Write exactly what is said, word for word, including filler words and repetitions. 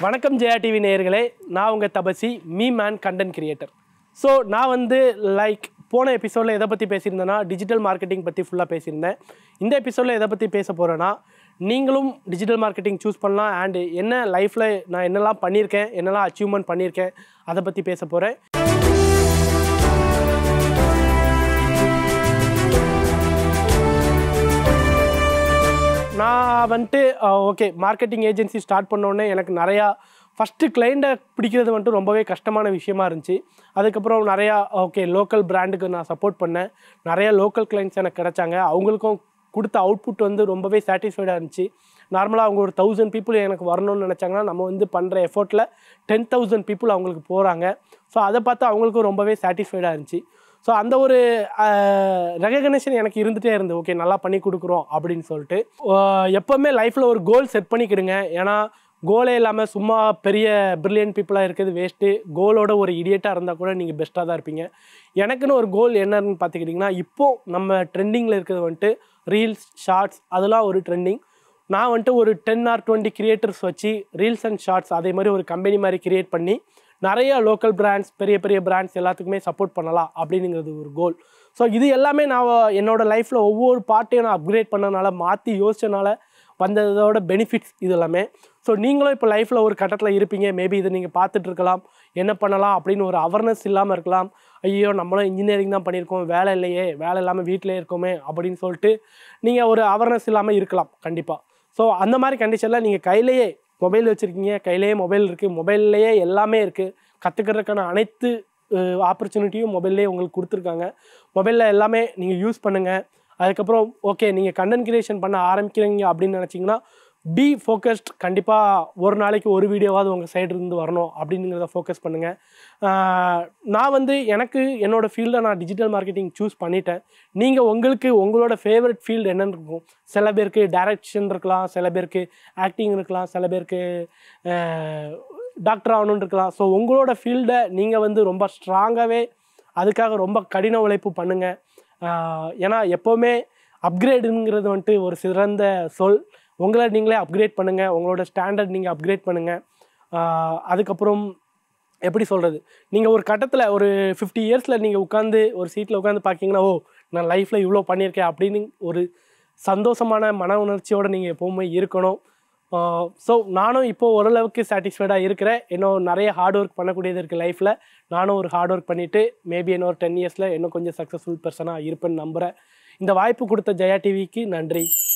வணக்கம் ஜெயா டிவி நேயர்களே, நான் உங்கள் Tapasi meme and content creator. So நான் வந்து லைக் போன எபிசோடில் எதை பற்றி பேசியிருந்தேன்னா டிஜிட்டல் மார்க்கெட்டிங் பற்றி ஃபுல்லாக பேசியிருந்தேன். இந்த எபிசோடில் எதை பற்றி பேச போகிறேன்னா, நீங்களும் டிஜிட்டல் மார்க்கெட்டிங் சூஸ் பண்ணலாம் அண்டு என்ன லைஃப்பில் நான் என்னெல்லாம் பண்ணியிருக்கேன், என்னெல்லாம் அச்சீவ்மெண்ட் பண்ணியிருக்கேன், அதை பற்றி பேச போகிறேன். நான் வந்துட்டு ஓகே மார்க்கெட்டிங் ஏஜென்சி ஸ்டார்ட் பண்ணோடனே எனக்கு நிறையா ஃபஸ்ட்டு கிளைண்ட்டை பிடிக்கிறது வந்துட்டு ரொம்பவே கஷ்டமான விஷயமா இருந்துச்சு. அதுக்கப்புறம் நிறையா ஓகே லோக்கல் பிராண்டுக்கு நான் சப்போர்ட் பண்ணேன். நிறையா லோக்கல் கிளைண்ட்ஸ் எனக்கு கிடச்சாங்க. அவங்களுக்கும் கொடுத்த அவுட்புட் வந்து ரொம்பவே சாட்டிஸ்ஃபைடாக இருந்துச்சு. நார்மலாக அவங்க ஒரு தௌசண்ட் பீப்புள் எனக்கு வரணும்னு நினச்சாங்கன்னா நம்ம வந்து பண்ணுற எஃபோர்ட்டில் டென் தௌசண்ட் பீப்புள் அவங்களுக்கு போகிறாங்க. ஸோ அதை பார்த்து அவங்களுக்கும் ரொம்பவே சாட்டிஸ்ஃபைடாக இருந்துச்சு. ஸோ அந்த ஒரு ரெகக்னேஷன் எனக்கு இருந்துகிட்டே இருந்து ஓகே நல்லா பண்ணி கொடுக்குறோம் அப்படின்னு சொல்லிட்டு. எப்போவுமே லைஃப்பில் ஒரு கோல் செட் பண்ணிக்கிடுங்க. ஏன்னா கோலே இல்லாமல் சும்மா பெரிய பிரில்லியன்ட் பீப்புளாக இருக்கிறது வேஸ்ட்டு. கோலோட ஒரு இடியேட்டாக இருந்தால் கூட நீங்கள் பெஸ்ட்டாக தான் இருப்பீங்க. எனக்குன்னு ஒரு கோல் என்னன்னு பார்த்துக்கிட்டிங்கன்னா, இப்போது நம்ம ட்ரெண்டிங்கில் இருக்கிறது வந்துட்டு ரீல்ஸ், ஷார்ட்ஸ், அதெல்லாம் ஒரு ட்ரெண்டிங். நான் வந்துட்டு ஒரு டென் ஆர் டுவெண்ட்டி கிரியேட்டர்ஸ் வச்சு ரீல்ஸ் அண்ட் ஷார்ட்ஸ் அதே மாதிரி ஒரு கம்பெனி மாதிரி கிரியேட் பண்ணி நிறைய லோக்கல் பிராண்ட்ஸ், பெரிய பெரிய பிராண்ட்ஸ் எல்லாத்துக்குமே சப்போர்ட் பண்ணலாம் அப்படிங்கிறது ஒரு கோல். ஸோ இது எல்லாமே நான் என்னோடய லைஃப்பில் ஒவ்வொரு பார்ட்டையும் நான் அப்கிரேட் பண்ணனால, மாற்றி யோசிச்சனால வந்ததோட பெனிஃபிட்ஸ் இது எல்லாமே. ஸோ நீங்களும் இப்போ லைஃப்பில் ஒரு கட்டத்தில் இருப்பீங்க. மேபி இதை நீங்கள் பார்த்துட்ருக்கலாம், என்ன பண்ணலாம் அப்படின்னு ஒரு அவேர்னஸ் இல்லாமல் இருக்கலாம். ஐயோ நம்மளும் இன்ஜினியரிங் தான் பண்ணியிருக்கோம், வேலை இல்லையே, வேலை இல்லாமல் வீட்டிலே இருக்கோமே அப்படின்னு சொல்லிட்டு நீங்கள் ஒரு அவேர்னஸ் இல்லாமல் இருக்கலாம் கண்டிப்பாக. ஸோ அந்த மாதிரி கண்டிஷனில் நீங்கள் கையிலேயே மொபைல் வச்சுருக்கீங்க, கையிலேயே மொபைல் இருக்குது, மொபைல்லையே எல்லாமே இருக்குது. கற்றுக்கிறதுக்கான அனைத்து ஆப்பர்ச்சுனிட்டியும் மொபைல்லே உங்களுக்கு கொடுத்துருக்காங்க. மொபைலில் எல்லாமே நீங்கள் யூஸ் பண்ணுங்கள். அதுக்கப்புறம் ஓகே நீங்கள் கண்டென்ட் கிரியேஷன் பண்ண ஆரம்பிக்கிறீங்க அப்படின்னு நினச்சிங்கன்னா பி ஃபோக்கஸ்ட். கண்டிப்பாக ஒரு நாளைக்கு ஒரு வீடியோவாவது உங்கள் சைடு இருந்து வரணும் அப்படிங்கிறத ஃபோக்கஸ் பண்ணுங்கள். நான் வந்து எனக்கு என்னோடய ஃபீல்டை நான் டிஜிட்டல் மார்க்கெட்டிங் சூஸ் பண்ணிட்டேன். நீங்கள் உங்களுக்கு உங்களோட ஃபேவரட் ஃபீல்டு என்னென்னு இருக்கும். சில பேருக்கு டைரக்ஷன் இருக்கலாம், சில பேருக்கு ஆக்டிங் இருக்கலாம், சில பேருக்கு டாக்டர் ஆகணுன்னு இருக்கலாம். ஸோ உங்களோட ஃபீல்டை நீங்கள் வந்து ரொம்ப ஸ்ட்ராங்காகவே அதுக்காக ரொம்ப கடின உழைப்பு பண்ணுங்கள். ஏன்னா எப்போவுமே அப்கிரேடுங்கிறது வந்துட்டு ஒரு சிறந்த சொல். உங்களை நீங்களே அப்கிரேட் பண்ணுங்கள், உங்களோட ஸ்டாண்டர்ட் நீங்கள் அப்கிரேட் பண்ணுங்கள். அதுக்கப்புறம் எப்படி சொல்கிறது, நீங்கள் ஒரு கட்டத்தில் ஒரு ஃபிஃப்டி இயர்ஸில் நீங்கள் உட்காந்து ஒரு சீட்டில் உட்காந்து பார்க்கிங்கன்னா, ஓ நான் லைஃப்பில் இவ்வளோ பண்ணியிருக்கேன் அப்படின்னு ஒரு சந்தோஷமான மன உணர்ச்சியோடு நீங்கள் எப்போவுமே இருக்கணும். ஸோ நானும் இப்போது ஓரளவுக்கு சாட்டிஸ்ஃபைடாக இருக்கிறேன். இன்னும் நிறைய ஹார்ட் ஒர்க் பண்ணக்கூடியது இருக்குது லைஃப்பில். நானும் ஒரு ஹார்ட் ஒர்க் பண்ணிவிட்டு மேபி இன்னும் ஒரு டென் இயர்ஸில் இன்னும் கொஞ்சம் சக்ஸஸ்ஃபுல் பர்சனாக இருப்பேன்னு நம்புகிறேன். இந்த வாய்ப்பு கொடுத்த ஜெயா டிவிக்கு நன்றி.